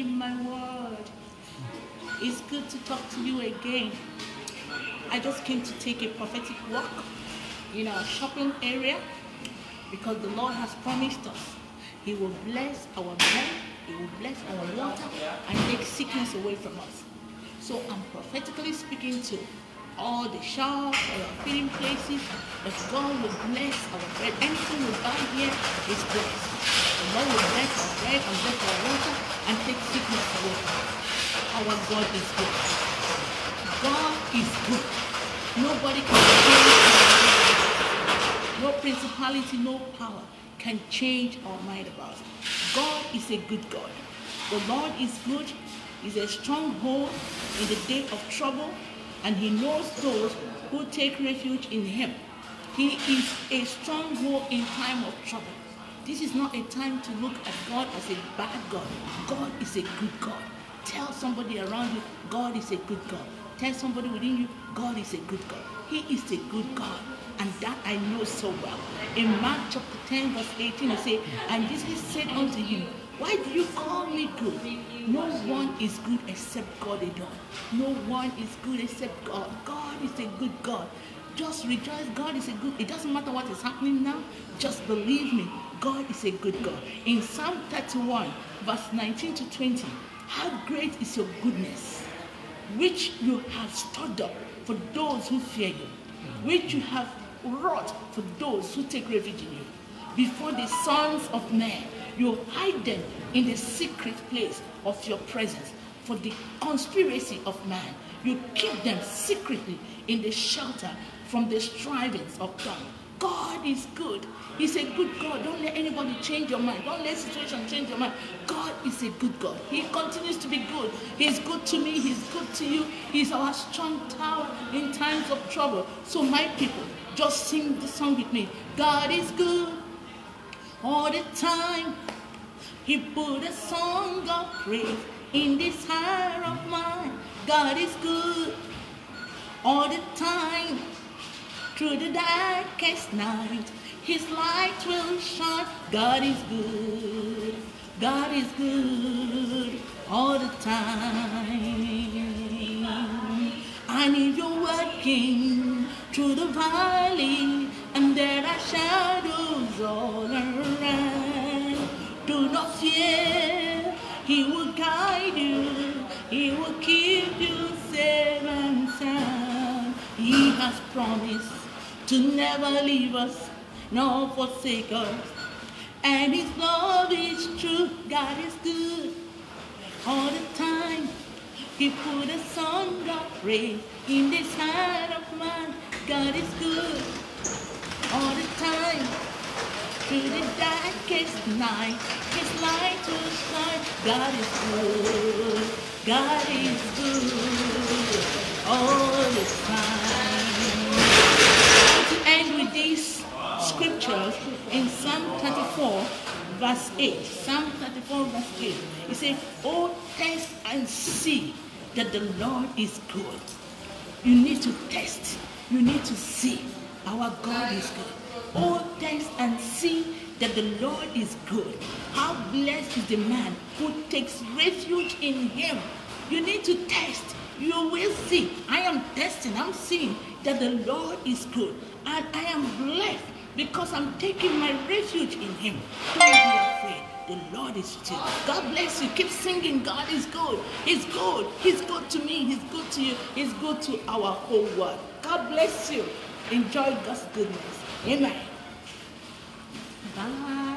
in my word. It's good to talk to you again. I just came to take a prophetic walk in our shopping area because the Lord has promised us He will bless our bread, He will bless our water, and take sickness away from us. So I'm prophetically speaking to all the shops, all our feeding places, that God will bless our bread. Anything we buy here is blessed. The Lord will bless our bread and bless our water and take sickness away from us. Our God is good. God is good. Nobody can change our mind. No principality, no power can change our mind about it. God is a good God. The Lord is good. He's a stronghold in the day of trouble, and He knows those who take refuge in Him. He is a stronghold in time of trouble. This is not a time to look at God as a bad God. God is a good God. Tell somebody around you, God is a good God. Tell somebody within you, God is a good God. He is a good God. And that I know so well. In Mark chapter 10 verse 18 it says, and Jesus said unto him, why do you call me good? No one is good except God alone. No one is good except God. God is a good God. Just rejoice. God is a good. It doesn't matter what is happening now. Just believe me. God is a good God. In Psalm 31 verse 19 to 20, how great is your goodness, which you have stored up for those who fear you, which you have wrought for those who take refuge in you. Before the sons of men, you hide them in the secret place of your presence. For the conspiracy of man, you keep them secretly in the shelter from the strivings of tongue. God is good. He's a good God. Don't let anybody change your mind. Don't let situation change your mind. God is a good God. He continues to be good. He's good to me. He's good to you. He's our strong tower in times of trouble. So my people, just sing the song with me. God is good all the time. He put a song of praise in this heart of mine. God is good all the time. Through the darkest night, His light will shine. God is good. God is good all the time. And if you're walking through the valley and there are shadows all around, do not fear. He will guide you. He will keep you safe and sound. He has promised to never leave us nor forsake us, and His love is true. God is good all the time. He put a song of praise in this heart of mine. God is good all the time. Through the darkest night, His light will shine. God is good. God is good all the time. To end with these scriptures in Psalm 34 verse 8. Psalm 34 verse 8. It says, oh, taste and see that the Lord is good. You need to test. You need to see. Our God is good. Oh, taste and see that the Lord is good. How blessed is the man who takes refuge in Him. You need to test. You will see. I am testing. I'm seeing that the Lord is good. And I am blessed because I'm taking my refuge in Him. Don't be afraid. The Lord is with you. God bless you. Keep singing. God is good. He's good. He's good to me. He's good to you. He's good to our whole world. God bless you. Enjoy God's goodness. Amen. Bye.